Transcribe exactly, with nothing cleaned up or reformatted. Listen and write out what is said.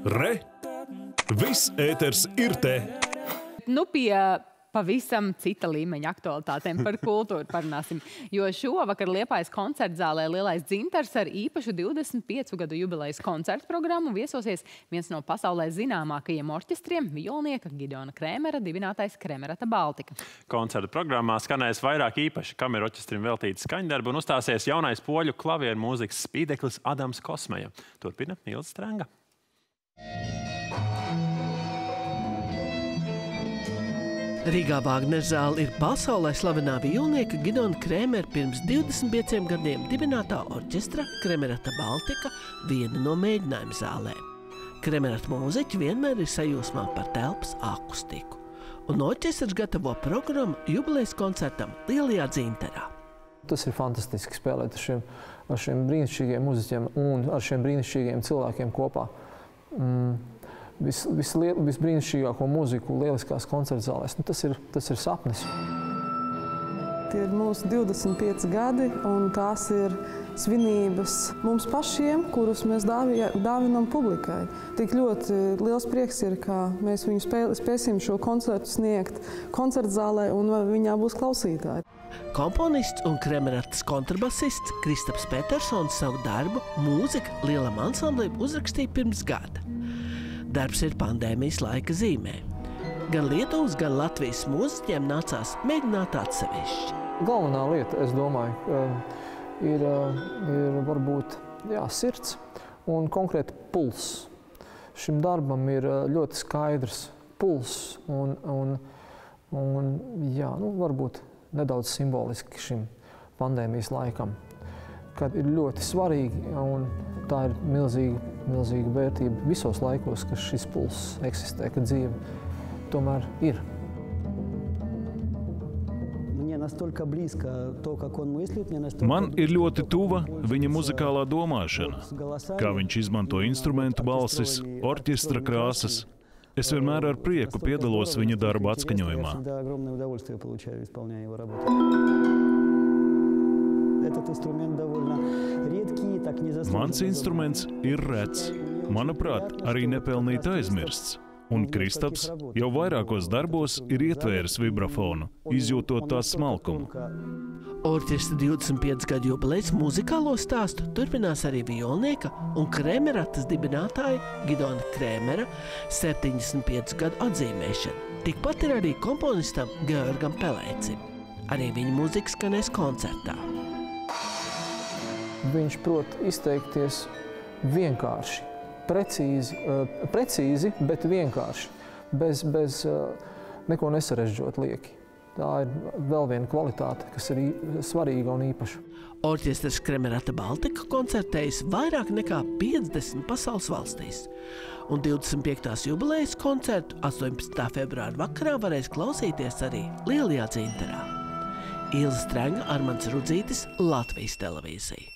Re! Viss ēters ir te! Nu pie pavisam cita līmeņa aktualitātēm par kultūru parunāsim, jo šovakar Liepājas koncertzālē Lielais dzintars ar īpašu divdesmit piecu gadu jubilejas koncertu programmu viesosies viens no pasaulē zināmākajiem orķestriem – violnieka Gideona Krēmera dibinātais Kremerata Baltika. Koncerta programmā skanēs vairāk īpaši kameru orķestrim veltīti skaņdarbi un uzstāsies jaunais poļu klavieru mūzikas spīdeklis Adams Kosmeja. Turpina Ilze Strenga. Rīgā Vāgnerzāle ir pasaulē slavenā violnieka Gideona Krēmera pirms divdesmit pieciem gadiem dibinātā orķestra Kremerata Baltika viena no mēģinājuma zālēm. Kremerata mūziķi vienmēr ir sajūsmā par telpas akustiku, un orķestrs gatavo programmu jubilejas koncertam Lielajā dzintarā. Tas ir fantastiski spēlēt ar šiem, ar šiem brīnišķīgiem muziķiem un ar šiem brīnišķīgiem cilvēkiem kopā. Mm. Vis, vislie, visbrīnišķīgāko mūziku lieliskās koncertzālēs. Nu, tas, ir, tas ir sapnis. Tie ir mūsu divdesmit pieci gadi, un tās ir svinības mums pašiem, kurus mēs dāvi, dāvinam publikai. Tik ļoti liels prieks ir, ka mēs viņu spē, spēsim šo koncertu sniegt koncertzālē, un viņā būs klausītāji. Komponists un Kremeratas kontrabasists Kristaps Petersons savu darbu mūzika lielam ansamblim uzrakstīja pirms gada. Darbs ir pandēmijas laika zīmē. Gan Lietuvas, gan Latvijas mūziķiem nācās mēģināt atsevišķi. Galvenā lieta, es domāju, ir, ir varbūt jā, sirds un konkrēti pulss. Šim darbam ir ļoti skaidrs pulss un, un, un jā, nu, varbūt nedaudz simboliski šim pandēmijas laikam, kad ir ļoti svarīgi, un tā ir milzīga, milzīga vērtība visos laikos, ka šis pulss eksistē, ka dzīve tomēr ir. Man ir ļoti tuva viņa muzikālā domāšana, kā viņš izmanto instrumentu balsis, orķestra krāsas. Es vienmēr ar prieku piedalos viņa darba atskaņojumā. Mans instruments ir rets, manuprāt, arī nepelnīt aizmirsts. Un Kristaps jau vairākos darbos ir ietvēris vibrafonu, izjūtot tās smalkumu. Orķestra divdesmit pieci gadu jubilejas muzikālo stāstu turpinās arī violnieka un Krēmeratas dibinātāja Gideona Krēmera septiņdesmit piecu gadu atzīmēšana. Tikpat ir arī komponistam Georgam Pelēcim. Arī viņa mūzika skanēs koncertā. Viņš prot izteikties vienkārši, precīzi, precīzi bet vienkārši, bez, bez neko nesarežģot lieki. Tā ir vēl viena kvalitāte, kas ir svarīga un īpaša. Orķestrs Kremerata Baltika koncertējas vairāk nekā piecdesmit pasaules valstīs, un divdesmit piektās jubilejas koncertu astoņpadsmitā februāra vakarā varēs klausīties arī Lielajā dzintarā. Ilze Strenga, Armands Rudzītis, Latvijas televīzija.